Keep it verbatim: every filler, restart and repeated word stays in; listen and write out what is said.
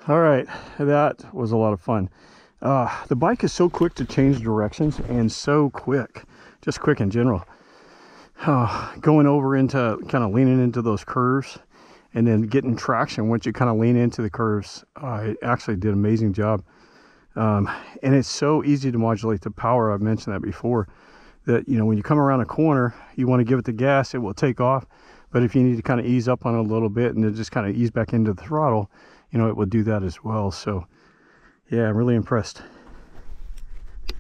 All right, that was a lot of fun. Uh, the bike is so quick to change directions, and so quick, just quick in general. Uh, going over into, kind of leaning into those curves, and then getting traction once you kind of lean into the curves. Uh, it actually did an amazing job. Um, and it's so easy to modulate the power. I've mentioned that before, that, you know, when you come around a corner, you want to give it the gas, it will take off. But if you need to kind of ease up on it a little bit and then just kind of ease back into the throttle, you know, it will do that as well. So yeah, I'm really impressed.